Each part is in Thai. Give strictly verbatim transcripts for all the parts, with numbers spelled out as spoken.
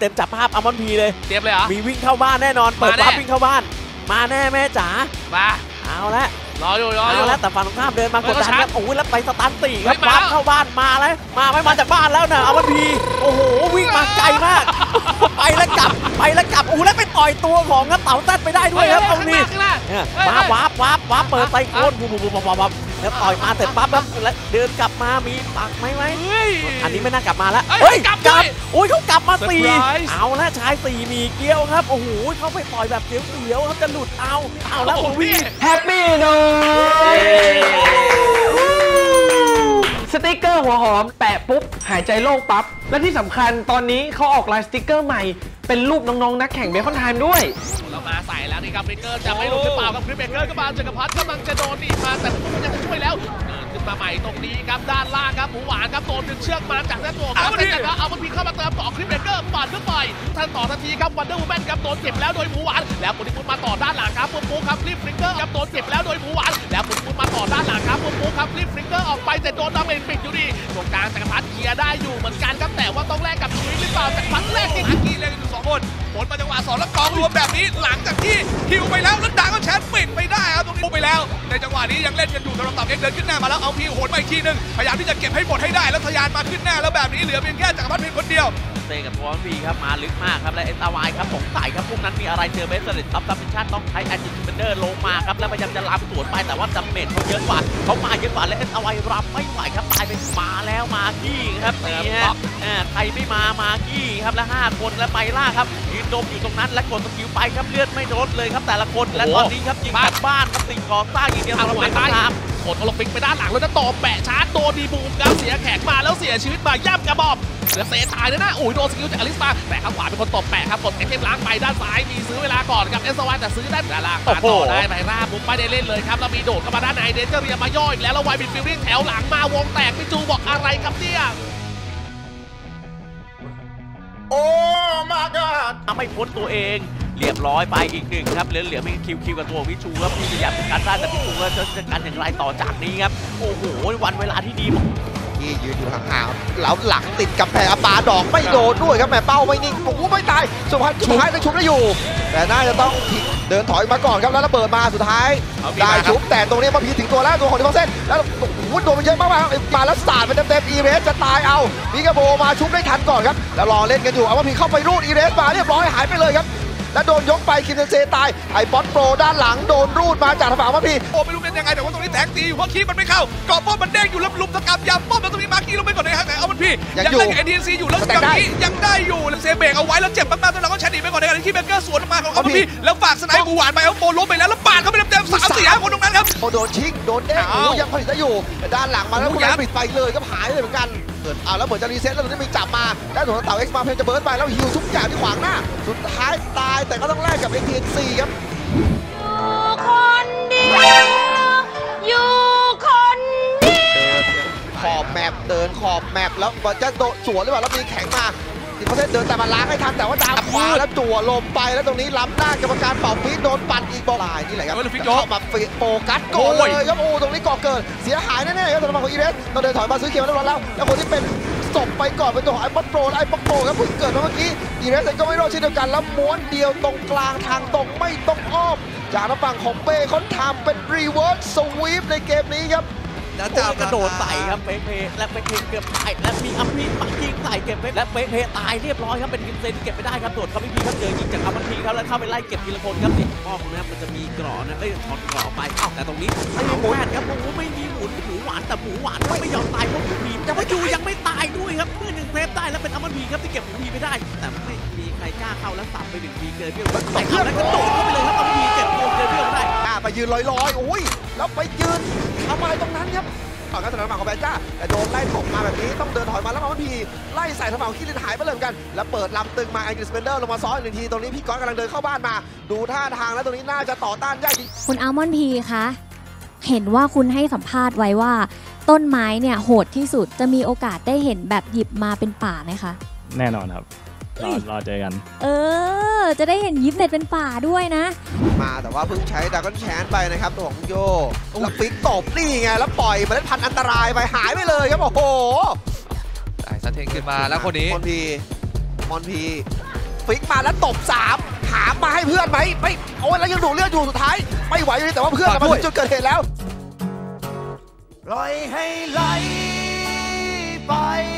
เต็มจับภาพอัลมอนด์พีเลยเตรียมเลยเหรอมีวิ่งเข้าบ้านแน่นอนเปิดวาร์ปวิ่งเข้าบ้านมาแน่แม่จ๋ามาเอาละรออยู่รออยู่แล้วแต่ฝั่งตรงข้ามเดินมากดดันครับโอ้ยแล้วไปสตันตีครับวาร์ปเข้าบ้านมาแล้วมาไม่มาจากบ้านแล้วนะอัลมอนด์พีโอ้โหวิ่งมาไกลมากไปแล้วกลับไปแล้วกลับโอ้แล้วไปต่อยตัวของเต๋าแต้ไปได้ด้วยครับตรงนี้วาร์ปวาร์ปวาร์ปวาร์ปเปิดไซโคนบูบูบูบูบูแล้วต่อยมาเสร็จปั๊บแล้วเดินกลับมามีปักไหมไหมอันนี้ไม่น่ากลับมาแล้วเฮ้ยกลับโอ้ยเขากลับมาตีเอาแล้วชายตีมีเกี้ยวครับโอ้โหเขาไปต่อยแบบเสียวๆเขาจะหลุดเอาเอาแล้วโอ้ยแฮปปี้หน่อยสติ๊กเกอร์หัวหอมแปะปุ๊บหายใจโล่งปั๊บและที่สำคัญตอนนี้เขาออกลายสติ๊กเกอร์ใหม่เป็นรูปน้องๆนักแข่งเบคอนไทม์ด้วยแล้วมาใส่แล้วนี่ครับเบเกอร์จะไม่ลงหรือเปล่ากับคริสเบเกอร์ก็มาจักรพัฒน์กำลังจะโดนดีมาแต่ผมยังจะช่วยแล้วเดินขึ้นมาใหม่ตรงนี้ครับด้านล่างครับหมูหวานครับโดนดึงเชือกมาจากแท้ตัวครับแต่จากนั้นเอามันพีเข้ามาเติมต่อคริสเบเกอร์ปั่นขึ้นไปทันต่อทันทีครับวันเดอร์วูแมนครับโดนเก็บแล้วโดยหมูหวานแล้วปุ้นมาต่อด้านหลังครับปุ๊บปุ๊บครับคริสเบเกอร์ครับโดนเก็บแล้วโดยหมูหวานแล้วปุ้นมาต่อด้านหลังครับปุ๊บปุ๊บครับคริสเบเกอร์ออกไปแต่โดนดาเมจปิดอยู่ดีตรงกลางจักรพัฒน์เคลียร์ได้อยู่เหมือนกันครับแต่ว่าต้องแลกกับชีวิตหรือเปล่าจักรพัฒน์แลกที่อากีเล่นอยู่สองคนผลมาจังหวะสองแล้วกองรวมแบบนี้หลังจากที่ฮิวไปแล้วแล้วดังก็แชนปิดไปได้ครับตรงนี้ไปแล้วในจังหวะนี้ยังเล่นกันอยู่สำหรับตับเอ็กเดินขึ้นหน้ามาแล้วเอาพีโหดมาอีกทีนึงพยายามที่จะเก็บให้หมดให้ได้แล้วทะยานมาขึ้นหน้าแล้วแบบนี้เหลือเพียงแค่จักรพัฒน์เพียงคนเดียวเซกับตัวพีครับมาลึกมากครับและเอ็นตาวายครับสงสัยครับพวกนั้นมีอะไรเจอเบสเซเลตรับซับมิชชั่นต้องใช้แอนติเบนเดอร์ลงมาครับแล้วพยายามจะรับสวนไปแต่ว่าดาเมจเขาเยอะกว่าเขามาเยอะกว่าและเอ็นตาวายรับไม่ไหวครับตายไปมาแล้วมากี้ครับนี่ฮะใครไม่มามากี้ครับและห้าคนแล้วไปล่าครับยืนดมอยู่ตรงนั้นและกดสกิลไปครับเลือดไม่ลดเลยครับแต่ละคนและตอนนี้ครับยิงจากบ้านครับสิ่งก่อสร้างอย่างเดียวทำลายตามกดโอลิมปิกไปด้านหลังแล้วจะต่อแปะชาร์จโดนดีบูมครับเสียแขกมาแล้วเสียชีวิตมาย่ำกระบอกเหลือเซตายเลยนะโอ้ยโดนสกิลจากอลิสมาแต่ข้างขวาเป็นคนตบแปะครับกดเอฟเอฟล้างไปด้านซ้ายมีซื้อเวลาก่อนกับเอสวานแต่ซื้อได้ด้านล่างมาต่อได้ไปราบุกไม่ได้เล่นเลยครับแล้วมีโดดเข้ามาด้านในเดนเจอร์เรียมาย่อยอีกแล้วแล้วไวบินฟิลลิ่งแถวหลังมาวงแตกพี่จูบอกอะไรครับเนี่ยโอ้มาก็ทำให้พ้นตัวเองเรียบร้อยไปอีกหนึ่งครับเหลือเหลือมีคิวคิวกับตัววิชูครับพี่พยายามจะการสร้างแต่พี่ชูก็จะจัดการอย่างไรต่อจากนี้ครับโอ้โหวันเวลาที่ดีที่ยืนอยู่ห่างๆแล้วหลังติดกับแผงปาดอกไม่โดนด้วยครับแม่เป้าไม่นิ่งโอ้โหไม่ตายสุดท้ายสุดท้ายจะชุบได้อยู่แต่น่าจะต้องเดินถอยมาก่อนครับแล้วระเบิดมาสุดท้ายได้ชุบแต่ตรงนี้มาพีถึงตัวแล้วตัวของดิฟเซ่นแล้วโอ้โหโดนไปเยอะมากๆมาแล้วสาดไปเต็มๆอีเรสจะตายเอามิกาโบมาชุบได้ทันก่อนครับแล้วรอเล่นกันอยู่เอามาพีเข้าไปรูดอีเรสมาเรียบร้อยหายไปเลยครับแล้วโดนยกไปคิมเซนเซตายไอป๊อตโปรด้านหลังโดนรูดมาจากทางฝั่งมาพีโอ้ไม่รู้เป็นยังไงแต่ว่าตรงนี้แตกตีอยู่เพราะคีมันไม่เข้ากรอบป้อมมันเด้งอยู่แล้วลุมตะกับยำป้อมแล้วตรงนี้มาคีลงไปก่อนเลยฮะแต่เอามันพียังเล่นกับเอ็นดีซีอยู่แล้วกับนี้ยังได้อยู่แล้วเซเบกเอาไว้แล้วเจ็บมากๆตอนหลังก็แชนดีไปก่อนในขณะที่เบเกอร์สวนมาของเอามันพีแล้วฝากสไนป์บูหวานไปเอาโปล้มไปแล้วแล้วปาดเข้าไปเต็มๆสามสี่ห้าคนตรงนั้นครับโดนชิงโดนเด้งโอ้ยังผลิตได้อยู่ด้านหลังมาแล้วคุณปิดไปเลยก็หายเลยเหมือนกันเกิดเอาแล้วเหมือนจะรีเซ็ตแล้วตรงนี้มีจับมาด้านของเต่าเอ็กซ์มาเพนจะเบิร์ดไปแล้วฮิวทุกอย่างที่ขวางหน้าสุดท้ายตายแต่ก็ต้องแลกกับเอ็กซ์ทีเอ็นซีครับคนเดียวอยู่คนเดียวขอบแมปเดินขอบแมปแล้วจะโดดสวนหรือเปล่าแล้วมีแข็งมาทีมเขาเดินแต่มาล้างให้ทันแต่ว่าดาวขวาแล้วจั่วลมไปแล้วตรงนี้ล้ำหน้ากรรมการเป่าปี๊ดโดนปั่นอีกบอลลายนี่แหละครับเข้ามาโฟกัสก่อนเลยครับโอ้ตรงนี้ก่อเกิดเสียหายแน่ๆครับสำหรับของอีเรสต้องเดินถอยมาซื้อเขียวแล้วแล้วแล้วคนที่เป็นศพไปก่อนเป็นตัวของไอ้ป๊อตโปรไอ้ป๊อตโปรครับเพิ่งเกิดมาเมื่อกี้อีเรสก็ไม่รอดเช่นเดียวกันแล้วม้วนเดียวตรงกลางทางตรงไม่ต้องอ้อมจากทางฝั่งของเป้เขาทำเป็นรีเวิร์สสวีปในเกมนี้ครับแล้วจะกระโดดใส่ครับเป๊ะเพและเป๊ะเพเกือบตายและมีอัมพีปักยิงใส่เก็บไปและเป๊ะเพตายเรียบร้อยครับเป็นกิมเซนเก็บไม่ได้ครับโดดเขาไม่พีครับเจอยิงจากอัมพีครับแล้วเข้าไปไล่เก็บทีละคนครับติดป้อมนะครับมันจะมีกรอนะเอ้ยถอนกรอไปแต่ตรงนี้ไม่มีหมุนครับโอ้โหไม่มีหมุนหมูหวานแต่หมูหวานไม่ยอมตายเพราะหมูพีจะมาจูยังไม่ตายด้วยครับเมื่อหนึ่งเซฟได้แล้วเป็นอัมพีครับที่เก็บหมูพีไม่ได้แต่ไม่มีใครกล้าเข้าแล้วสับไปหนึ่งทีเกินเพื่อนใส่เข้าแล้วกระโดดเข้าไปเลยครับอัมพีเก็บโกงเกินเพื่อนได้ไปยืนลอยๆโอ้ยแล้วไปยืนทำอะไรตรงนั้นครับต่อการสนามของแบจ้าแต่โดนไล่ถกมาแบบนี้ต้องเดินถอยมาแล้วมันพีไล่ใส่ทางฝั่งคิรินหายไปเลยกันแล้วเปิดลำตึงมาไอริสเบนเดอร์ลงมาซ้อนหนึ่งทีตรงนี้พี่ก๊อตกำลังเดินเข้าบ้านมาดูท่าทางแล้วตรงนี้น่าจะต่อต้านยากจริงคุณอัลมอนด์พีคะเห็นว่าคุณให้สัมภาษณ์ไว้ว่าต้นไม้เนี่ยโหดที่สุดจะมีโอกาสได้เห็นแบบหยิบมาเป็นป่าไหมคะแน่นอนครับรอรอเจอกันเออจะได้เห็นยิปเน็ตเป็นป่าด้วยนะมาแต่ว่าเพิ่งใช้ดากอนแชนไปนะครับตัวของโยแล้วฟิกตบนี่ไงแล้วปล่อยเมล็ดพันธุ์อันตรายไปหายไปเลยครับโอ้โหได้สะเทงขึ้นมาแล้วคนนี้คนพีมอนพีฟิกมาแล้วตบสามหามาให้เพื่อนไหมไม่โอ้ยแล้วยังดูเลือดอยู่สุดท้ายไม่ไหวเลยแต่ว่าเพื่อนมาถึงจุดเกิดเหตุแล้วปล่อยให้ไหลไป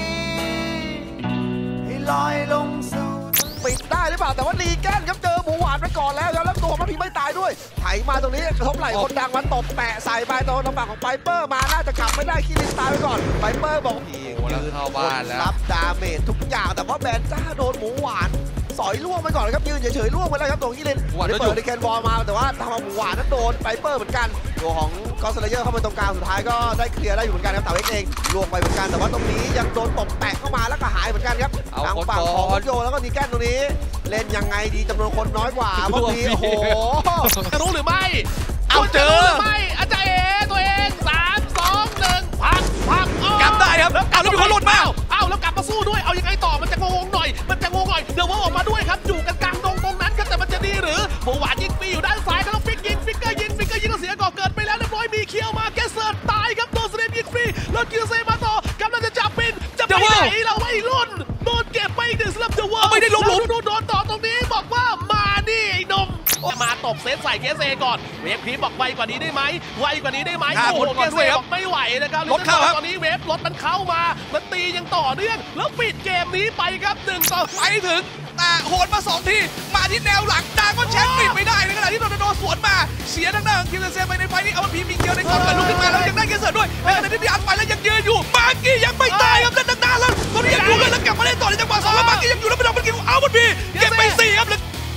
ให้ลอยลงสู่ปิดได้หรือเปล่าแต่ว่าลีแกนครับเจอหมูหวานไปก่อนแล้วแล้วตัวมันพีไม่ตายด้วยไถมาตรงนี้กระทบไหล่คนดังมันตบแปะใส่ไปตรงลำบากของไพเปอร์มาน่าจะกลับไม่ได้คิรินตายไปก่อนไพเปอร์บอกยืนเข้าบ้านแล้วรับดาเมจทุกอย่างแต่ว่าแบนจ้าโดนหมูหวานสอยล่วงไปก่อนครับยืนเฉยๆล่วงไปแล้วครับตรงคิรินได้เปิดในแคนบอลมาแต่ว่าทำเอาหมูหวานนั้นโดนไพเปอร์เหมือนกันตัวของกอสเลเยอร์เข้ามาตรงกลางสุดท้ายก็ได้เคลียร์ได้อยู่เหมือนกันครับแต่เอ็กเองล่วงไปเหมือนกันแต่ว่าตรงนี้ยังโดนตบแตะเข้ามาแล้วก็หายเหมือนกันครับทางฝั่งของโยแล้วก็นีแกนตรงนี้เล่นยังไงดีจำนวนคนน้อยกว่าบางทีโอ้โหจะรู้หรือไม่เอาเจอหรือไม่อาจารย์เอตัวเองสามสองหนึ่งพักพักกลับได้ครับแล้วแล้วมีคนหลุดมาเอาแล้วกลับมาสู้ด้วยเอายังไงต่อมันจะงงหน่อยมันจะงงหน่อยเดี๋ยวว่าออกมาด้วยครับอยู่กันกลางตรงตรงนั้นครับแต่มันจะดีหรือหมูหวานยิงฟรีอยู่ด้านซ้ายแล้วฟิกยิงฟิกเกอร์ยิงฟิกเกอร์ยิงก็เสียก่อเกิดไปแล้วเรียบร้อยมีเคียวมาแกเซิร์ตตายครับโดนเซเลนยิงฟรีแล้วคิวเซมาต่อกำลังจะจับปินจะไปไหนเราไม่รุ่นโดนเก็บไปอีกหนึ่งสำหรับเดอะเวิร์ไม่ได้ลงหลุมโดนต่อตรงนี้บอกว่ามานี่ไอ้นมมาตบเซตใส่เคสเซก่อนเวฟคลิปบอกไวกว่านี้ได้ไหมไวกว่านี้ได้ไหมโอ้โหเคสเซบอกไม่ไหวนะครับรถเข้าตอนนี้เวฟรถมันเข้ามามันตียังต่อเนื่องแล้วปิดเกมนี้ไปครับหนึ่งต่อไปถึงแต่โหนมาสองทีมาที่แนวหลังดาก็แชมป์ปิดไม่ได้ในขณะที่โดนโดนสวนมาเสียทางด้านคิวเซไปในไฟนี้เอาพีมีเกียวในกองเกิดลุกขึ้นมาแล้วยังได้เคสเซด้วยในขณะที่พี่อันไปแล้วยังยืนอยู่มาร์กี้ยังไม่ตายครับด้านด้านแล้วตอนนี้ยังอยู่กันแล้วกลับมาเล่นต่อในจังหวะสองแล้วมาร์กี้ยังอยู่แล้วไม่โดนมันกินเอาบนพีเก็บไปสี่ครับ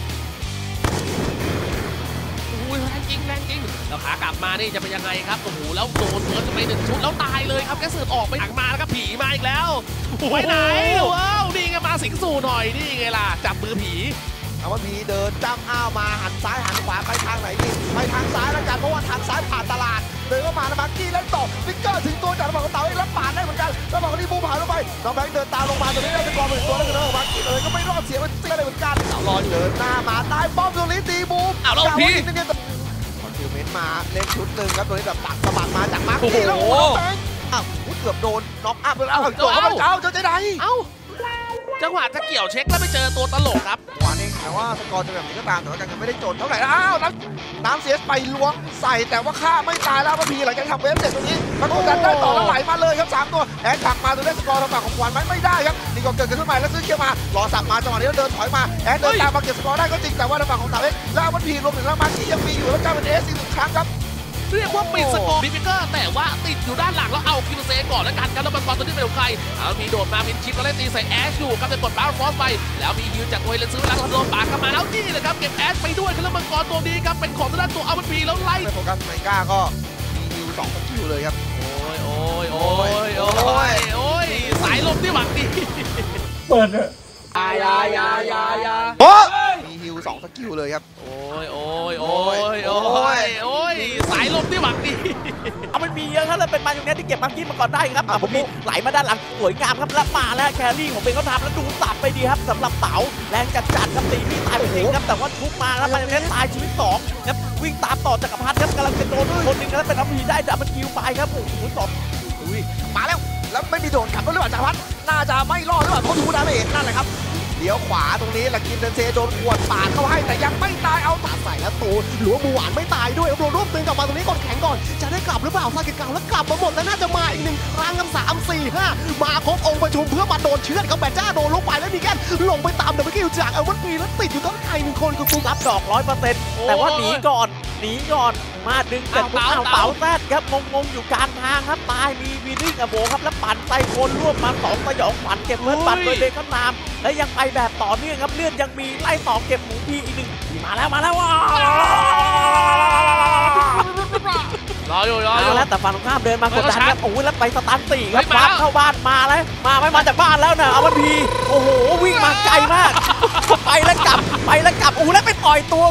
แรงจริงแรงจริงแล้วขากลับมานี่จะเป็นยังไงครับโอ้โหแล้วโดนเฟิร์สไปหนึ่งชุดแล้วตายเลยครับแกเสือออกไปหลังมาแล้วก็ผีมาอีกแล้วไปไหนว้าวนี่ไงมาสิงสู่หน่อยนี่ไงล่ะจับมือผีเอาว่าผีเดินจ้ำอ้าวมาหันซ้ายหันขวาไปทางไหนดีไปทางซ้ายแล้วกันเพราะว่าทางซ้ายผ่านตลาดเดินเข้ามาแล้วมาร์กี้เล่นต่อฟิกเกอร์ถึงตัวจากระบอกของเต่าเองแล้วปาดได้เหมือนกันแล้วบอกว่านี่บูผ่านลงไปน้องแบงค์เดินตามลงมาตรงนี้ได้เป็นกองเป็นตัวแล้วก็เดินมาร์กี้เลยก็ไม่รอดเสียมันเสียเลยเหมือนกันรอเดินหน้ามาตายป้อมตรงนี้ตีบูมเอาแล้วพี่คอนฟิวเมนต์มาเล่นชุดหนึ่งครับตัวนี้แบบปักสะบัดมาจากมาร์กี้แล้วโอ้โหแบงค์อ้าวเกือบโดนน็อกอัพเลยแล้วโดนเข้าไปเจ้าเจ้าใจใดเอ้าจังหวะจะเกี่ยวเช็คแล้วไปเจอตัวตลกครับหวานเองแต่ว่าสกอร์จะแบบนี้ก็ตามแต่ว่ายังไม่ได้จนเท่าไหร่อ้าวน้ำน้ำเสียไปล้วงใส่แต่ว่าฆ่าไม่ตายแล้วพีหลังจากทำเวฟเสร็จตรงนี้มันกดดันได้ต่อแล้วไหลมาเลยครับสามตัวแอนถักมาตัวได้สกอร์ทางฝั่งของหวานไม่ไม่ได้ครับนี่ก็เกิดขึ้นใหม่แล้วซื้อเคียวมารอสับมาจังหวะนี้แล้วเดินถอยมาแอนเดินตามมาเก็บสกอร์ได้ก็จริงแต่ว่าทางฝั่งของสาวเอ็กแล้วมันพีรวมถึงแล้วมาที่ยังมีอยู่แล้วกลายเป็นเอสอีกหนึ่งครั้งครับเรียกว่าปิดสกอร์ดิฟิกเกอร์แต่ว่าติดอยู่ด้านหลังแล้วเอาคิวเซก่อนแล้วกันครับแล้วมันบอลตัวนี้เป็นของใครเอามีโดดมามินชิปแล้วเล่นตีใส่แอชอยู่ครับจะกดบาร์ฟอสไปแล้วมีฮิวจากโอยเลนซื้อเวลาโดนปากเข้ามาแล้วนี่เลยครับเก็บแอชไปด้วยแล้วมังกรตัวนี้ครับเป็นของทางด้านตัวอัลบั้มพีแล้วไล่โฟกัสไมก้าก็มีฮิวสองคิวเลยครับโอ้ยโอ้ยโอ้ยโอ้ยโอ้ยสายลมที่หวังดีเปิดเลยยายายายายาโอ้มีฮิวสองสกิลเลยครับโอ้ยโอ้ยโอ้ยโอ้ยโอ้ยสายลมที่หวังดีเอามันมีเยอะครับแล้วเป็นมาอย่างนี้ที่เก็บมาร์กี้มาก่อนได้ครับอ่ะผมมีไหลมาด้านหลังสวยงามครับแล้วมาแล้วแครี่ของเป็นเขาทำแล้วดูตัดไปดีครับสำหรับเต๋าแรงจัดจัดครับตีพี่ตายไปจริงครับแต่ว่าทุบมาแล้วมาอย่างนี้ตายชีวิตสองครับวิ่งตามต่อจักรพรรดิครับกำลังจะโดนคนหนึ่งแล้วเป็นน้ำพีได้ดับมันคิวไปครับโอ้โหสองอุ้ยมาแล้วแล้วไม่มีโดนขับด้วยหรือเปล่าจักรพรรดิน่าจะไม่รอดหรือเปล่าเขาดูดาเมจนั่นแหละครับเดี๋ยวขวาตรงนี้หลักกินเดนเซโดนขวดปาดเข้าให้แต่ยังไม่ตายเอาตาใส่แล้วตูหรือว่าบูหวานไม่ตายด้วยเอาโดนรวบตึงกลับมาตรงนี้ก่อนแข็งก่อนจะได้กลับหรือเปล่าซาเกะเก่าแล้วกลับมาหมดแล้วน่าจะมาอีกหนึ่งครั้งกันสามสี่ห้ามาครบองค์ประชุมเพื่อมาโดนเชือดกับแบจ้าโดนลงไปแล้วมีแกนลงไปตามดับเบิลคิวจากเอาวันปีแล้วติดอยู่ต้นไข่หนึ่งคนคือกูรับดอกร้อยเปอร์เซ็นต์แต่ว่าหนีก่อนหนีก่อนมาดึงเสร็จปุ๊บเอาเต๋าแซดครับงงๆอยู่กลางทางครับตายมีวีดิ้งกับโบครับแล้วปั่นไซโคนร่วมมาสองสยองขวัญเก็บเพื่อนปั่นโดยเบคอนนามและยังไปแบบต่อเนื่องครับเลือดยังมีไล่ต่อเก็บหมูพีอีกหนึ่งมาแล้วมาแล้วว้ารออยู่รออยู่แล้วแต่ฝั่งตรงข้ามเดินมากดดันครับโอ้ยแล้วไปสตาร์ทสี่ครับวาร์ปเข้าบ้านมาแล้วมาไม่มาจากบ้านแล้วนะเอาวันพีโอ้โหวิ่งมาไกลมากไปแล้วกลับไปแล้วกลับโอ้แล้วไปต่อยตัวของเต๋า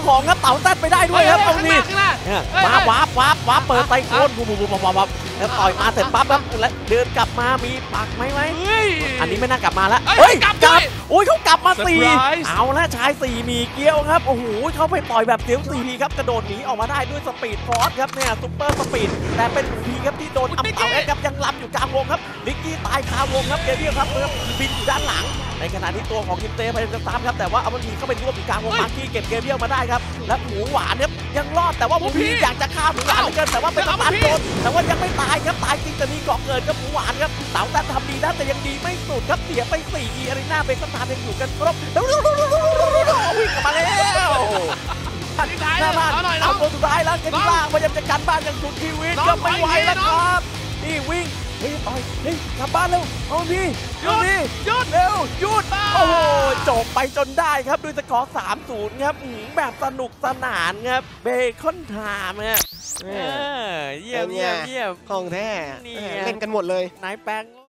เต๋าแซดไปได้ด้วยครับตรงนี้ข้างหน้าเนี่ยเฮ้ยมาเฮ้ยวาร์ปวาร์ปวาร์ปเปิดไซโคนบูบูบูบูบูบูแล้วต่อยมาเสร็จปั๊บครับแล้วเดินกลับมามีปักไหมไหมเฮ้ยอันนี้ไม่น่ากลับมาแล้วเอ้ยเฮ้ยกลับกลับด้วยโอ้ยเขากลับมาสี่ Surprise เอาละชายสี่มีเกี้ยวครับโอ้โหเขาไปต่อยแบบเสียวสี่ทีครับกระโดดหนีออกมาได้ด้วยสปีดฟอร์สครับเนี่ยซุปเปอร์สปีดแต่เป็นพีครับที่โดนอัมเต๋าครับยังล้ำอยู่กลางวงครับลิกกี้ตายคาวงครับเกเบียครับบินอยู่ด้านหลังในขณะที่ตัวของคิมเต้พยายามจะตามครับแต่ว่าเอาบันทีเข้าไปรวบอยู่กลางวงมาร์กี้เก็บเกเบียมาได้ครับและหมูหวานครับยังรอดแต่ว่าหมูพีอยากจะฆ่าหมูหวานเหลือเกินแต่ว่าเป็นสตาร์ทโดนแต่ว่ายังไม่ตายครับตายจริงแต่มีเกาะเกิดครับหมูหวานครับเต๋าแต่ทำดีนะแต่ยังดีไม่สุดครับเสียไปสี่อีอารีนาเบคอนทามยังอยู่กันครบแล้ววิ่งกลับมาแล้วทิ้งท้ายหน้าบ้านเอาหน่อยน้อเอางตัวสุดท้ายแล้วเกมล่างพยายามจะกันบ้านอย่างสุดชีวิตน้องก็ไม่ไหวไปแล้วน้คองรับนี่วิ่งเฮ้ยต่อยเฮ้ยกลับบ้านเร็วเอาพี่หยุดพี่หยุดเร็วหยุดบ้าโอ้โหจบไปจนได้ครับด้วยสกอร์ สามศูนย์ ครับอื้อหือแบบสนุกสนานครับเบคอนไทม์ครับเออเยี่ยมเยี่ยมเยี่ยมของแท้นี่เล่นกันหมดเลยนายแป้ง